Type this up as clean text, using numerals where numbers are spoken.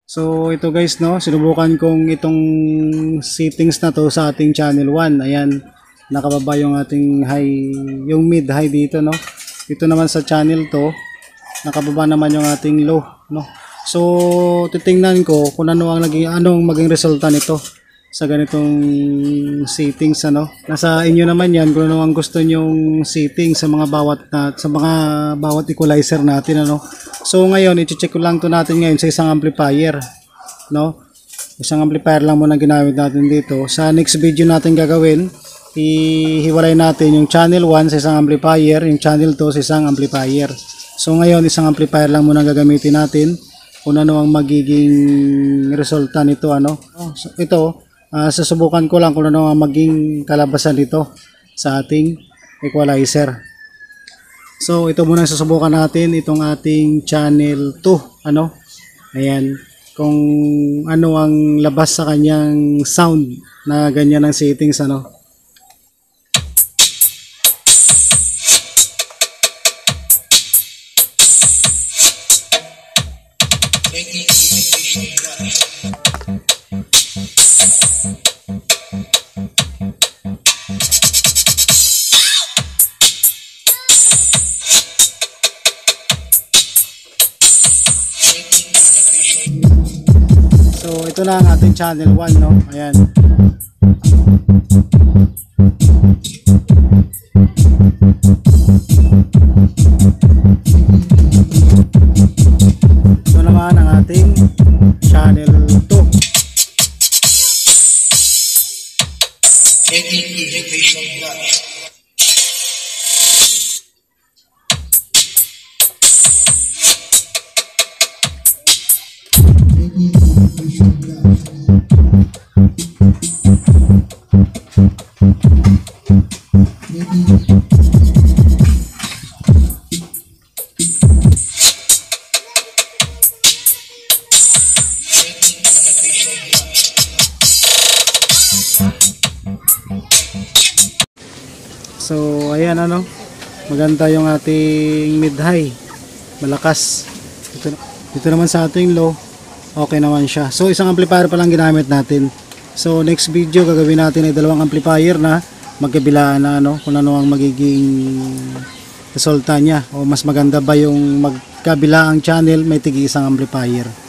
So ito guys, no, sinubukan kong itong settings na to sa ating channel 1. Ayan, nakababa yung ating high, yung mid high dito, no. Ito naman sa channel to, nakababa naman yung ating low, no. So titingnan ko kung anong maging resulta nito sa ganitong settings, ano. Nasa inyo naman 'yan kung ano ang gusto nyong settings sa mga bawat equalizer natin, ano. So ngayon i-check ko lang to natin ngayon sa isang amplifier, no. Isang amplifier lang muna ginamit natin dito. Sa next video natin gagawin, ihiwalay natin yung channel 1 sa isang amplifier, yung channel 2 sa isang amplifier. So ngayon isang amplifier lang muna gagamitin natin kung ano ang magiging resulta nito, ano. So ito, susubukan ko lang kung ano ang maging kalabasan nito sa ating equalizer. So ito muna susubukan natin, itong ating channel 2, ano. Ayan, kung ano ang labas sa kanyang sound na ganyan ang settings, ano. So ito na ang ating channel 1, no. Ayan. Ito naman ang ating channel 2. So ayan, ano, maganda yung ating mid high, malakas. Dito naman sa ating low, okay naman siya. So isang amplifier pa lang ginamit natin. So next video gagawin natin ay dalawang amplifier na magkabilaan na, ano, kung ano ang magiging resulta niya, o mas maganda ba yung magkabila ang channel may tigi isang amplifier.